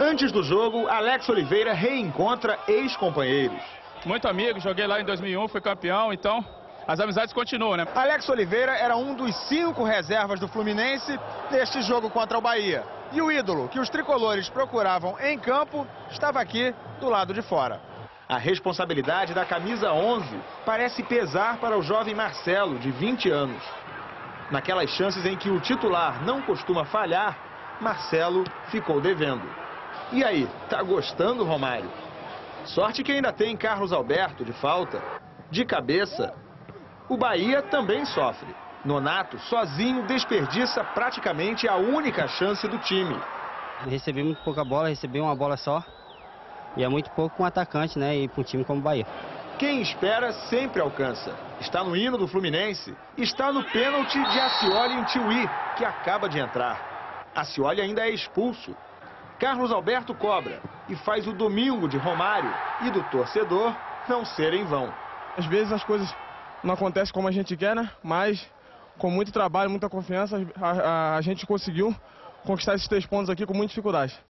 Antes do jogo, Alex Oliveira reencontra ex-companheiros. Muito amigo, joguei lá em 2001, fui campeão, então as amizades continuam, né? Alex Oliveira era um dos 5 reservas do Fluminense neste jogo contra o Bahia. E o ídolo que os tricolores procuravam em campo estava aqui do lado de fora. A responsabilidade da camisa 11 parece pesar para o jovem Marcelo, de 20 anos. Naquelas chances em que o titular não costuma falhar, Marcelo ficou devendo. E aí, tá gostando, Romário? Sorte que ainda tem Carlos Alberto de falta. De cabeça, o Bahia também sofre. Nonato, sozinho, desperdiça praticamente a única chance do time. Recebi muito pouca bola, recebi uma bola só. E é muito pouco com um atacante, né? E para um time como o Bahia. Quem espera sempre alcança. Está no hino do Fluminense, está no pênalti de Ascioli em Tiuí, que acaba de entrar. Ascioli ainda é expulso. Carlos Alberto cobra e faz o domingo de Romário e do torcedor não ser em vão. Às vezes as coisas não acontecem como a gente quer, né? Mas com muito trabalho, muita confiança, a gente conseguiu conquistar esses 3 pontos aqui com muita dificuldade.